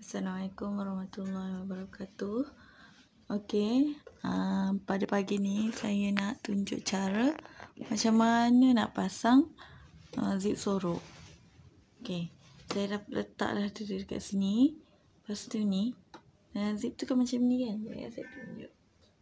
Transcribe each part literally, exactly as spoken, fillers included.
Assalamualaikum warahmatullahi wabarakatuh. Okey, uh, pada pagi ni saya nak tunjuk cara macam mana nak pasang uh, zip sorok. Okey, saya dah letak dah dia dekat sini. Lepas tu ni, uh, zip tu kan macam ni kan. Ya, saya tunjuk.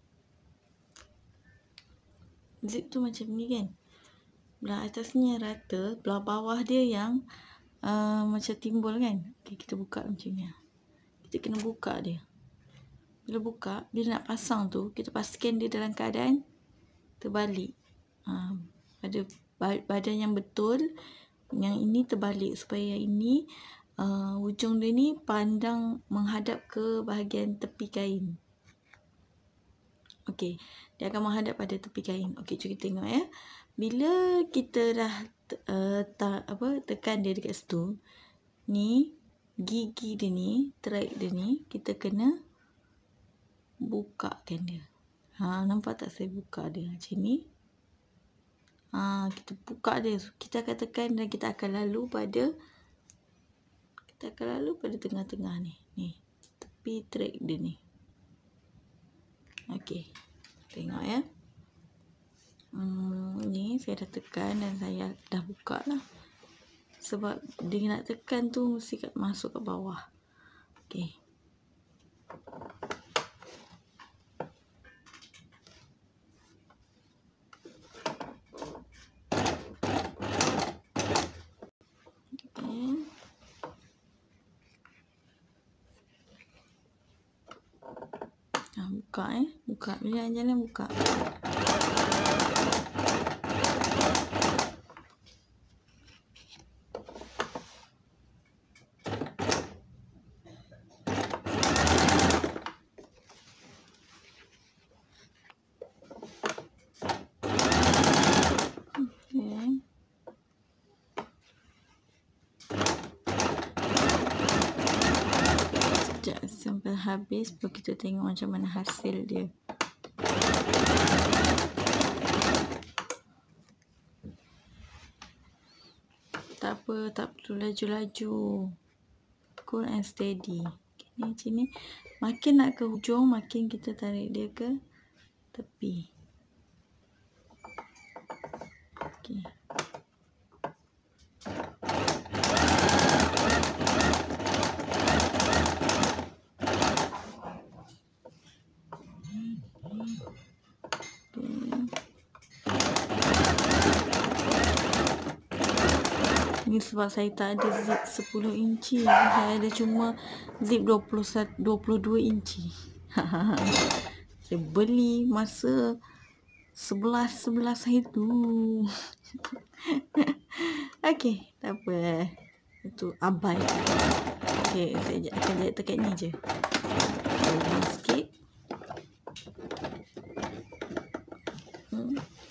Zip tu macam ni kan. Belah atasnya rata, belah bawah dia yang uh, macam timbul kan. Okey, kita buka macam ni. Kita kena buka dia. Bila buka, bila nak pasang tu, kita pastikan dia dalam keadaan terbalik. Ha, pada badan yang betul, yang ini terbalik supaya yang ini uh, ujung dia ni pandang menghadap ke bahagian tepi kain. Okey, dia akan menghadap pada tepi kain. Okey, cuba kita tengok ya. Bila kita dah uh, ta, apa tekan dia dekat situ, ni gigi dia ni, track dia ni, kita kena bukakan dia. Ha, nampak tak saya buka dia macam ni? Ha, kita buka dia. Kita akan tekan dan kita akan lalu pada kita akan lalu pada tengah-tengah ni. Ni, tepi track dia ni. Okey. Tengok ya. Hmm, ni saya dah tekan dan saya dah buka lah. Sebab dia nak tekan tu mesti masuk ke bawah. Okey. Ha, buka eh. Buka. Bila jalan buka. Sampai habis baru kita tengok macam mana hasil dia. Tak apa, tak perlu laju-laju. Cool and steady. Okay, ni macam ni. Makin nak ke hujung, makin kita tarik dia ke tepi. Okey. Ni sebab saya tak ada zip sepuluh inci. Saya ada cuma zip dua puluh satu, dua puluh dua inci. Saya beli masa sebelas sebelas hari tu. Okey, tak apa. Itu abai. Okey, saya akan jahit tekan ni je. Boleh sikit. Hmm.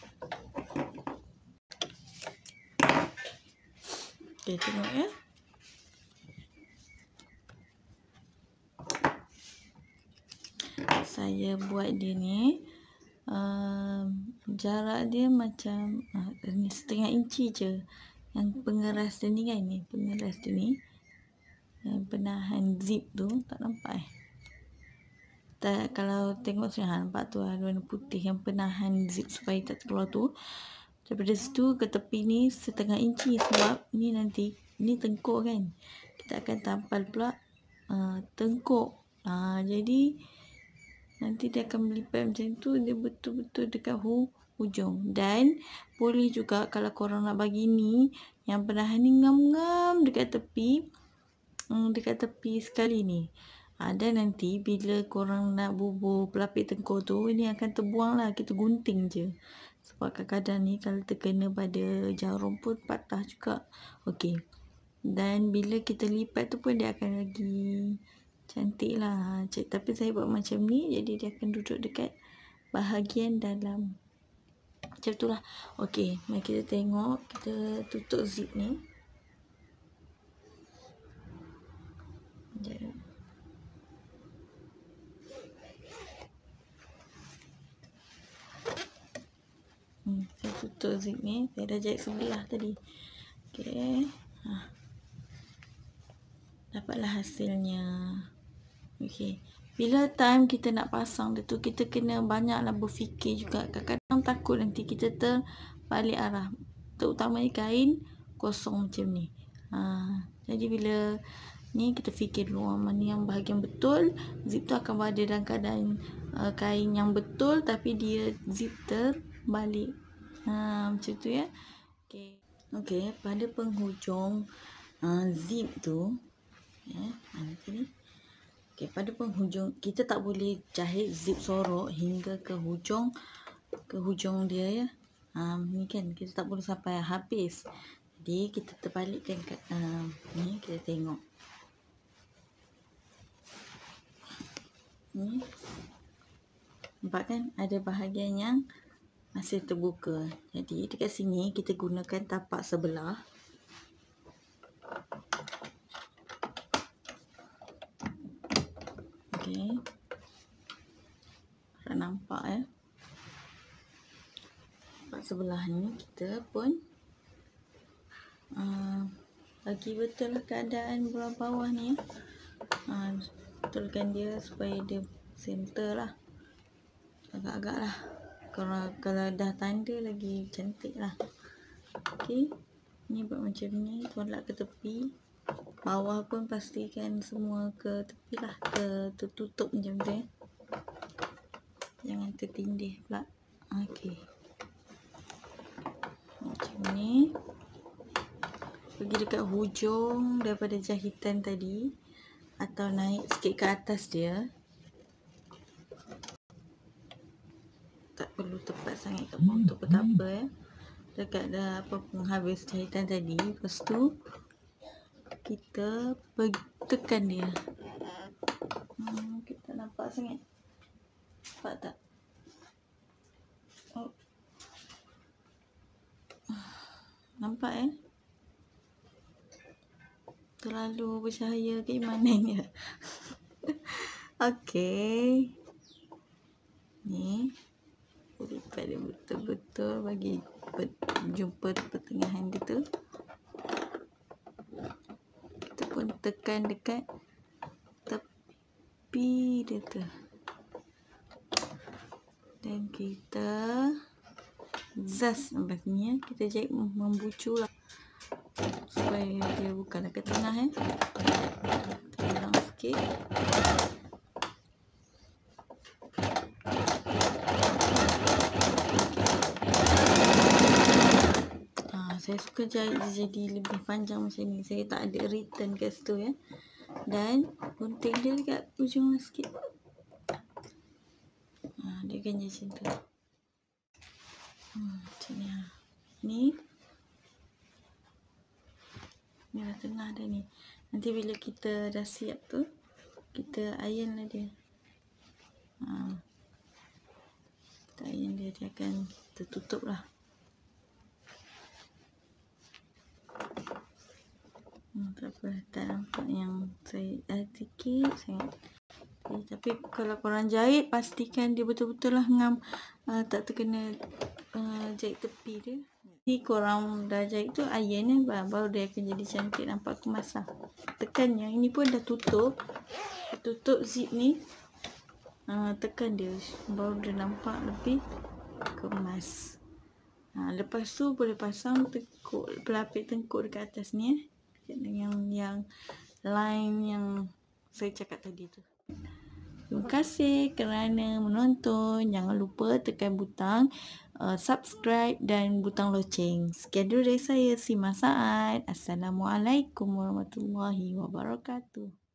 Okey, tengok ya. Saya buat dia ni uh, jarak dia macam uh, ni setengah inci je. Yang pengeras dia ni kan, ni pengeras dia ni, yang penahan zip tu tak nampak eh. Tak, kalau tengok sini ha, nampak tu ada warna putih yang penahan zip supaya tak terkeluar tu. Daripada situ ke tepi ni setengah inci sebab ni nanti ni tengkuk kan. Kita akan tampal pula uh, tengkuk. Uh, jadi nanti dia akan melipat macam tu, dia betul-betul dekat hu, hujung. Dan boleh juga kalau korang nak bagi ni yang penahan ni ngam-ngam dekat tepi, um, dekat tepi sekali ni. Ha, dan nanti bila korang nak bubuh pelapik tengkuk tu, ini akan terbuang lah. Kita gunting je. Sebab kadang-kadang ni kalau terkena pada jarum pun patah juga. Okey. Dan bila kita lipat tu pun dia akan lagi cantik lah. Tapi saya buat macam ni, jadi dia akan duduk dekat bahagian dalam. Macam tu lah. Okey, mari kita tengok. Kita tutup zip ni. Sekejap. Hmm, saya tutup zip ni. Saya dah jahit sebelah tadi. Okey. Ha. Dah dapatlah hasilnya. Okey. Bila time kita nak pasang dia tu, kita kena banyaklah berfikir juga. Kadang-kadang takut nanti kita terbalik arah. Terutamanya kain kosong macam ni. Ha, jadi bila ni kita fikir dulu mana yang bahagian betul. Zip tu akan berada dalam keadaan uh, kain yang betul tapi dia zip terbalik. Ha, macam tu ya. Okey. Okey, pada penghujung uh, zip tu ya, nanti ni. Okey, pada penghujung kita tak boleh jahit zip sorok hingga ke hujung ke hujung dia ya. Ha, ni kan kita tak boleh sampai habis. Jadi kita terbalikkan kat uh, ni kita tengok. Ni. Nampak kan ada bahagian yang masih terbuka. Jadi dekat sini kita gunakan tapak sebelah. Okey. Tak nampak ya. Tapak sebelah ni kita pun uh, bagi betul lah keadaan belah bawah ni ya. Uh, betulkan dia supaya dia center lah. Agak-agak lah. Kalau, kalau dah tanda lagi cantik lah. Okey. Ni buat macam ni. Tolak ke tepi. Bawah pun pastikan semua ke tepi lah. Ke tertutup macam tu ya. Jangan tertindih pula. Okey. Macam ni. Pergi dekat hujung daripada jahitan tadi. Atau naik sikit ke atas dia. Tak perlu tepat sangat kat bawah untuk petapa ya. Dekat dah apa penghabis jahitan tadi. Lepas tu kita tekan dia. Hmm, kita nampak sangat. Nampak tak? Oh. Nampak ya? Terlalu bercahaya keimanannya. Okey. Ni. Lipat dia betul-betul bagi jumpa pertengahan dia tu. Kita pun tekan dekat tepi dia tu. Dan kita zas sampai sini ya. Kita jahit membucu lah. Supaya dia bukanlah ke tengah ya. Ulang sikit. Saya suka jahit dia jadi lebih panjang macam ni. Saya tak ada return kat situ ya. Dan gunting dia dekat ujung lah sikit. Ha, dia akan jadi macam tu. Hmm, macam ni lah. Ni. Ni dah tengah dah ni. Nanti bila kita dah siap tu, kita iron lah dia. Ha. Kita iron dia, dia akan tertutup lah. Hmm, tak apa, tak nampak yang saya dah sikit sangat. Okay, tapi kalau korang jahit, pastikan dia betul-betul lah ngam, uh, tak terkena uh, jahit tepi dia. Ni korang dah jahit tu iron ni, baru dia akan jadi cantik, nampak kemas lah. Tekan yang ini pun dah tutup. Tutup zip ni. Uh, tekan dia, baru dia nampak lebih kemas. Ha, lepas tu boleh pasang tengkuk, pelapik tengkuk dekat atas ni eh. Yang yang line yang saya cakap tadi tu. Terima kasih kerana menonton. Jangan lupa tekan butang uh, subscribe dan butang loceng. Sekian dulu dari saya, Sima Saad. Assalamualaikum warahmatullahi wabarakatuh.